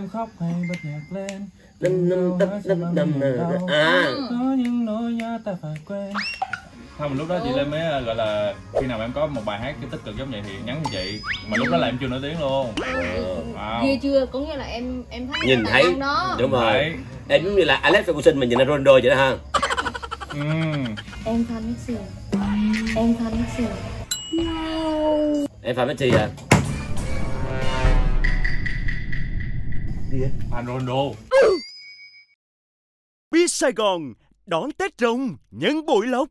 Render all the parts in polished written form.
em khóc hay bật nhạc lên. Có những nỗi nhớ ta phải quên. Không, lúc đó chị Lê mới gọi là khi nào em có một bài hát tích cực giống vậy thì nhắn cho chị. Mà lúc đó là em chưa nổi tiếng luôn. Ghê chưa? Có nghĩa là em thấy nhìn thấy đó. Đúng rồi. Em giống như là Alex Ferguson mà nhìn là Ronaldo vậy đó ha. Em fan Messi. Em fan Messi. Em fan Messi à? Gì vậy? Fan Ronaldo. Biết Sài Gòn đón Tết Rồng nhân bội lộc.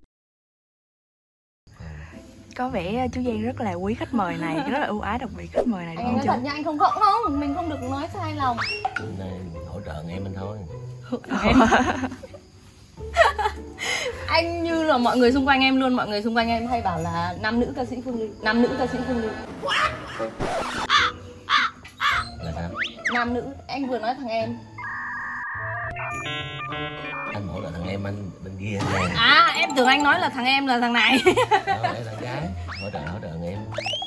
Có vẻ chú Giang rất là quý khách mời này, rất là ưu ái đặc biệt khách mời này đúng Anh không nói chú? thật nha, anh không, mình không được nói sai lòng. Này hỗ trợ em anh thôi. Anh như là mọi người xung quanh em luôn, mọi người xung quanh em hay bảo là nam nữ ca sĩ Phương Ly. Nam nữ ca sĩ Phương Ly. Là sao? Nam nữ, anh vừa nói thằng em. Anh hỗ trợ thằng em anh bên kia nè. À, em tưởng anh nói là thằng em là thằng này. Đó, để thằng gái hỗ trợ thằng em.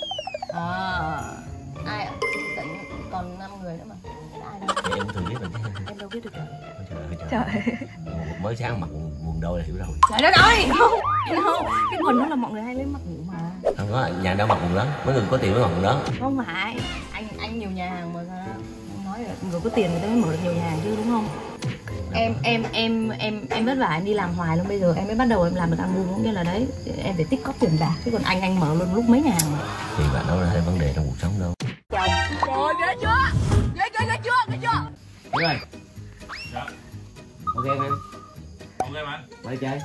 Ai ạ? Tận còn 5 người nữa mà. Ai đâu? Thì em thường biết rồi chứ. Em đâu biết được rồi. Trời. Mới sáng mặc quần đôi là hiểu rồi. Trời đất ơi, không, cái quần đó là mọi người hay lấy mặc nhiều mà. Không có, nhà đâu mặc quần lớn, mấy người có tiền mới mặc quần lớn. Không phải, anh nhiều nhà hàng mà sao? Anh nói là người có tiền người ta mới mở được nhiều nhà hàng chứ đúng không? Em vất vả em đi làm hoài luôn, bây giờ em mới bắt đầu em làm được album, cũng như là đấy em phải tích cóp tiền bạc, chứ còn anh mở luôn lúc mấy nhà hàng mà. Thì bạn đâu là hay vấn đề trong cuộc sống đâu. Trời ghê chưa? Ghê chưa? Đúng rồi. Dạ. Ok em. Ok mà anh. Quay chơi.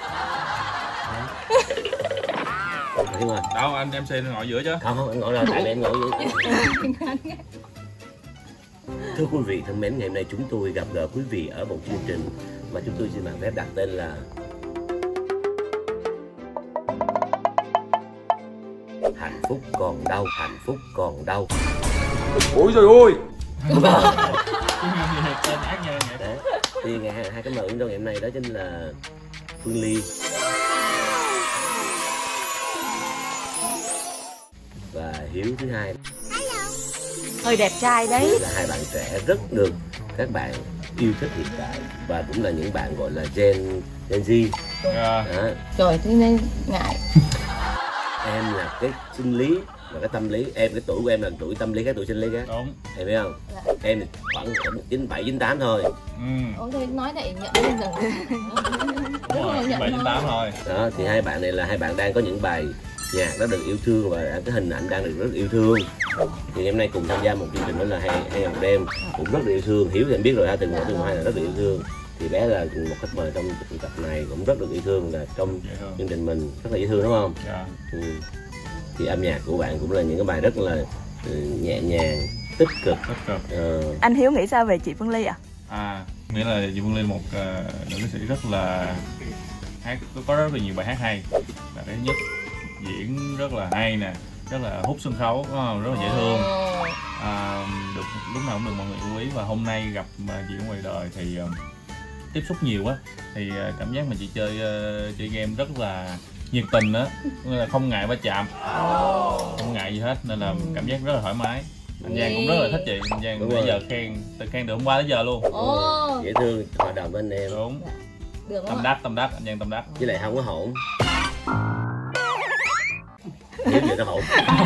Đúng rồi. Đâu anh em xe ngồi giữa chứ? Không, anh ngồi rồi, tại vì em ngồi vậy. Thưa quý vị thân mến, ngày hôm nay chúng tôi gặp gỡ quý vị ở một chương trình mà chúng tôi xin mạng phép đặt tên là Hạnh phúc còn đâu, hạnh phúc còn đâu. Ôi trời ơi. Tên ác nhân vậy. Đấy. Thì hai cái mẫu trong ngày hôm nay đó chính là Phương Ly và Hiếu thứ hai. Hơi đẹp trai đấy. Là hai bạn trẻ rất được các bạn yêu thích hiện tại và cũng là những bạn gọi là Gen Z. Yeah. Đó. Trời, thế nên ngại. Em là cái sinh lý và cái tâm lý, em cái tuổi của em là tuổi tâm lý cái tuổi sinh lý cái. Đúng. Em biết không? Dạ. Em thì khoảng 97 98 thôi. Ủa thôi nói lại nhận bây giờ. Đúng rồi, 7 8 thôi. Đó thì hai bạn này là hai bạn đang có những bài nhạc đó được yêu thương và cái hình ảnh đang được rất yêu thương. Thì ngày hôm nay cùng tham gia một chương trình đó là hay một đêm cũng rất là yêu thương. Hiếu thì em biết rồi ha, từ một từ hai là rất là yêu thương. Thì bé là một khách mời trong tập này cũng rất được yêu thương, là trong chương trình mình rất là dễ thương đúng không? Dạ. Thì âm nhạc của bạn cũng là những cái bài rất là nhẹ nhàng, tích cực. Anh Hiếu nghĩ sao về chị Phương Ly ạ? Nghĩa là chị Phương Ly một nữ ca sĩ rất là hát, có rất là nhiều bài hát hay. Là cái nhất, diễn rất là hay nè, rất là hút sân khấu, rất là dễ thương. Được lúc nào cũng được mọi người chú ý, và hôm nay gặp chị ở ngoài đời thì tiếp xúc nhiều á, thì cảm giác mà chị chơi game rất là nhiệt tình á, nghĩa là không ngại va chạm, không ngại gì hết, nên là cảm giác rất là thoải mái. Anh Giang cũng rất là thích chị, anh Giang bây giờ khen từ hôm qua tới giờ luôn. Dễ thương, hòa đồng với anh em. Đúng. Được tâm đắc, anh Giang tâm đắc. Với lại không có hỗn. Nếu vậy nó hỗn.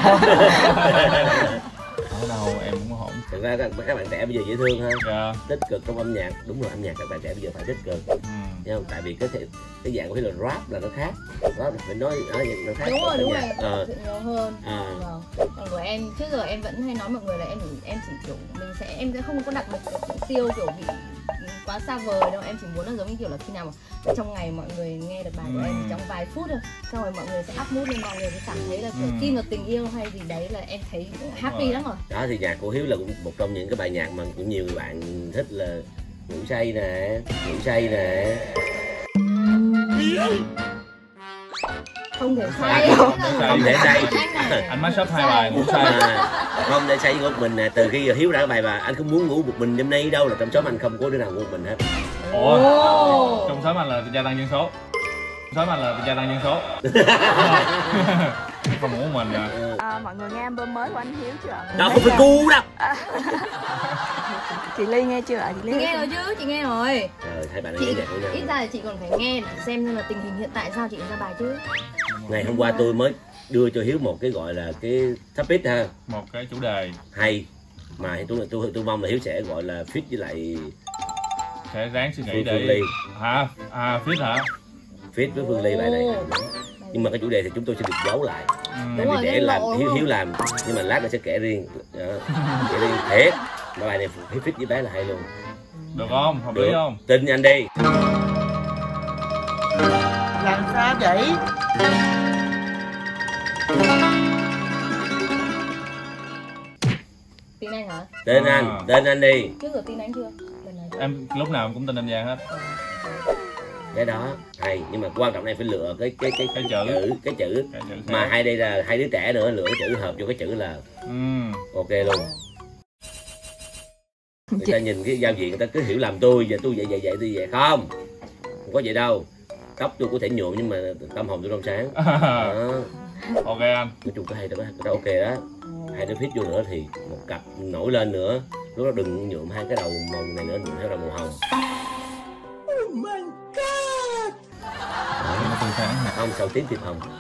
Ở đâu em cũng có hỗn. Thực ra các bạn trẻ bây giờ dễ thương ha. Dạ. Tích cực trong âm nhạc, đúng rồi, âm nhạc các bạn trẻ bây giờ phải tích cực. Thấy không? Tại vì cái dạng của là rap là nó khác. Đó phải nói nó khác. Đúng rồi, nhiều hơn. Vâng. Còn của em trước giờ em vẫn hay nói mọi người là em chỉ kiểu em sẽ không có đặt mục tiêu kiểu bị quá xa vời đâu, em chỉ muốn là giống như kiểu là khi nào mà trong ngày mọi người nghe được bài của em trong vài phút thôi, xong rồi mọi người sẽ up mood lên, mọi người sẽ cảm thấy là kiểu tin vào tình yêu hay gì đấy, là em thấy happy lắm rồi. Đó thì nhạc của Hiếu là cũng một trong những cái bài nhạc mà cũng nhiều người bạn thích, là ngủ say nè. Không thể say, không thể say. Anh mới sắp 2 bài ngủ say. Không thể say ngủ một mình nè. Từ khi Hiếu ra cái bài mà anh không muốn ngủ một mình đêm nay đâu, là trong xóm anh không có đứa nào ngủ một mình hết. Trong xóm anh là gia tăng dân số. không muốn mình à. Mọi người nghe album mới của anh Hiếu chưa ạ? Đó không phải gu đâu. Chị Ly nghe chưa ạ? Chị Nghe rồi chứ, chị nghe rồi. Hai bạn Chị nghe nhạc với nhau. ít ra là chị còn phải nghe để xem là tình hình hiện tại sao chị ra bài chứ. Ngày hôm qua tôi mới đưa cho Hiếu một cái gọi là cái topic ha, một cái chủ đề hay mà tôi mong là Hiếu sẽ gọi là fit với lại sẽ ráng suy nghĩ Phương để Ly. hả? Fit hả? Fit với Phương Ly bài này. Nhưng mà cái chủ đề thì chúng tôi sẽ được giấu lại. Tại vì để làm Hiếu làm, nhưng mà lát nữa sẽ kể riêng. Kể riêng thiệt. Mà bài này fit với bé là hay luôn. Được không? Hợp lý không? Tin anh đi. Làm sao vậy? Tin anh hả? Tên anh đi. Trước giờ tin anh chưa? Lần này chưa? Em lúc nào em cũng tin anh Giang hết. Cái đó hay, nhưng mà quan trọng này phải lựa cái chữ. Mà hai đây là hai đứa trẻ nữa, lựa cái chữ hợp vô cái chữ là ok luôn. Người ta nhìn cái giao diện người ta cứ hiểu làm tôi vậy không có vậy đâu. Tóc tôi có thể nhuộm nhưng mà tâm hồn tôi trong sáng. Ok anh. Nói chung cái hay đó, ok đó. Hai đứa fit vô nữa thì một cặp nổi lên nữa. Lúc đó đừng nhuộm hai cái đầu màu này nữa, nhuộm hai đầu màu hồng. Oh my god. Không, sầu tím thiệp hồng.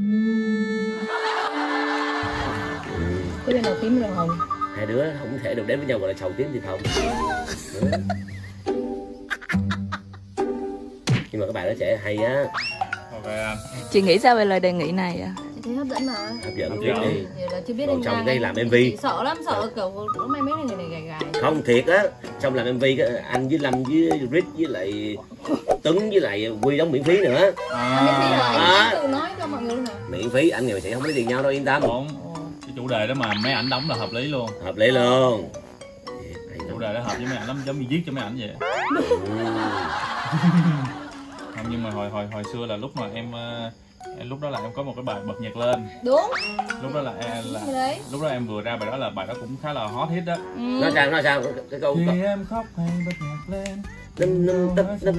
Cái bên đầu tím bên đầu hồng. Hai đứa không thể được đến với nhau gọi là sầu tím thiệp hồng. Nhưng mà các bạn nó sẽ hay á. Ok anh. Chị nghĩ sao về lời đề nghị này ạ? Chị thấy hấp dẫn mà. Hấp dẫn thiệt đi. Là chưa biết Còn anh xong Giang cái làm MV. Chị sợ lắm, sợ kiểu mấy người này gài gài. Không thiệt á, xong làm MV cái anh với Lâm với Rich với lại Tuấn với lại Quy đóng miễn phí nữa. Miễn phí là anh tự nói cho mọi người luôn hả? Miễn phí, anh người sẽ không lấy tiền nhau đâu, yên tâm. Đúng. Cái chủ đề đó mà mấy ảnh đóng là hợp lý luôn. Hợp lý luôn. Chủ đề đó hợp với mấy ảnh lắm, giống như viết cho mấy ảnh vậy. Không, nhưng mà hồi xưa là lúc mà em lúc đó là em có một cái bài bật nhạc lên. Đúng. Lúc đó là lúc đó em vừa ra bài đó là bài đó cũng khá là hot hit đó. Nói sao cái câu khi em khóc hay bật nhạc lên có những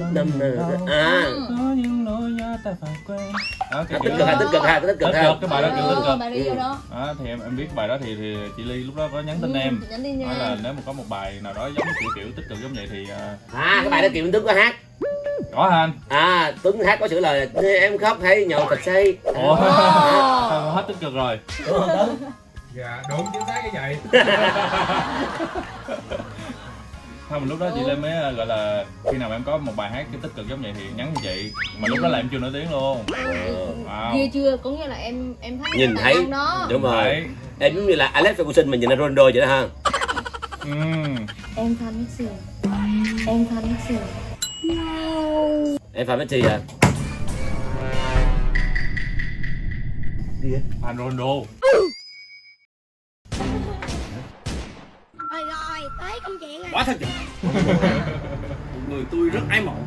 nỗi nhớ ta phải quên. tích cực ha. Cái bài đó kiểu tích cực. Bài đi vô đó. Thì em biết bài đó thì chị Ly lúc đó có nhắn tin em. Nói là nếu mà có một bài nào đó giống kiểu tích cực giống vậy thì cái bài đó Kiều Minh Tuấn có hát. Có hả anh? Tuấn hát có chữ lời là em khóc hay nhậu thịt say. Ủa, hết tích cực rồi. Đúng không Tuấn? Dạ đúng, chính xác như vậy. Không, lúc đó chị Lê mới gọi là khi nào em có một bài hát tích cực giống vậy thì nhắn cho chị. Mà lúc đó là em chưa nổi tiếng luôn. Ghê chưa? Có nghĩa là em phát nhìn thấy đó. Đúng rồi. Em giống như là Alex Ferguson mình nhìn ra Ronaldo vậy đó ha. Em fan Messi. Em fan Messi. Em fan Messi à? Đi fan Ronaldo. Rồi, tới công chuyện Quá thật. Người tôi rất ái mộ.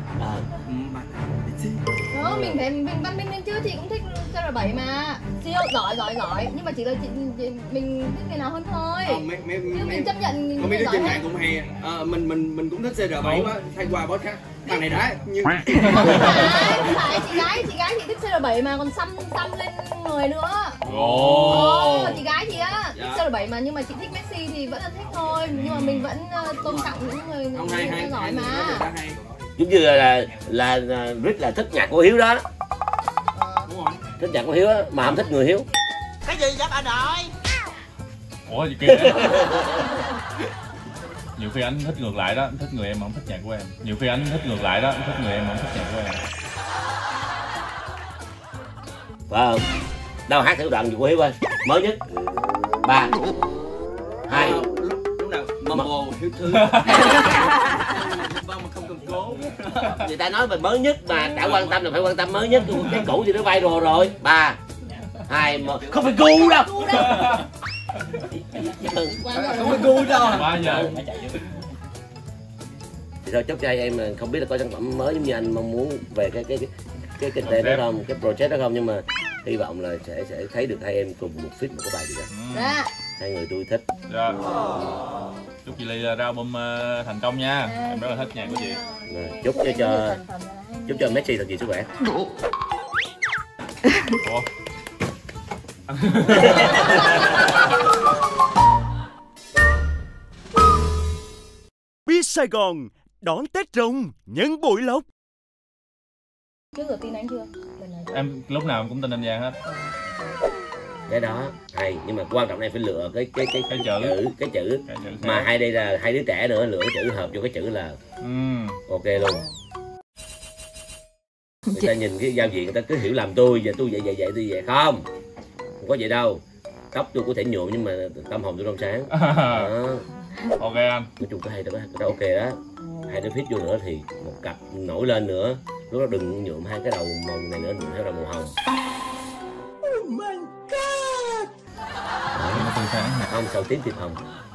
Đó, mình phải mình văn minh lên chứ, chị cũng thích CR7 mà. Siêu giỏi nhưng mà chỉ là mình thích cái nào hơn thôi. Chứ mình chấp nhận có mấy đứa trên mạng cũng hay. Mình cũng thích CR7 quá, thay qua boss khác. Thằng này đã như chị gái chị thích CR7 mà còn xăm lên người nữa. Chị gái chị á thích CR7 mà, nhưng mà chị thích Messi thì vẫn là thích thôi, nhưng mà mình vẫn tôn trọng những người giỏi mà. Giống như là Rich là thích nhạc của Hiếu đó. Đúng rồi. Thích nhạc của Hiếu đó, mà không thích người Hiếu. Cái gì vậy bà nội? Ủa gì kia? Nhiều khi anh thích ngược lại đó, anh thích người em mà không thích nhạc của em. Nhiều khi anh thích ngược lại đó, anh thích người em mà không thích nhạc của em. Phải không? Đâu hát thử đoạn gì của Hiếu ơi. Mới nhất 3 2 Lúc nào Mambo Hiếu Thư. Mà không cần cố. Người ta nói về mới nhất mà đã quan tâm là phải quan tâm mới nhất, cái cũ thì nó viral rồi. 3 2 1 không phải gu đâu. Không phải gu đâu. 3 giờ. Thì thôi chúc cho hai em không biết là có sản phẩm mới giống như anh mong muốn về cái kinh tế đó không, cái project đó không, nhưng mà hy vọng là sẽ thấy được hai em cùng một fit một cái bài gì đó. Hai người tôi thích. Dạ. Chúc chị Ly ra album thành công nha. Em rất là thích nhạc của chị. Chúc cho Messi thật nhiều sức khỏe. Ủa? Biết Sài Gòn đón Tết Rồng nhân bội lộc. Trước giờ tin anh chưa? Lần này Em lúc nào em cũng tin anh Giang hết. Cái đó hay, nhưng mà quan trọng này phải lựa cái chữ Cái chữ mà hai đây là hai đứa trẻ nữa, lựa cái chữ hợp vô cái chữ là ok luôn. Người ta nhìn cái giao diện người ta cứ hiểu lầm tôi vậy không có vậy đâu. Tóc tôi có thể nhuộm nhưng mà tâm hồn tôi trong sáng. Ok anh. Nói chung cái hai đó ok đó. Hai đứa fit vô nữa thì một cặp nổi lên nữa. Lúc đó đừng nhuộm hai cái đầu màu này nữa, nhuộm hai đầu màu hồng. Nó tươi sáng. Không, sầu tím thịt hồng.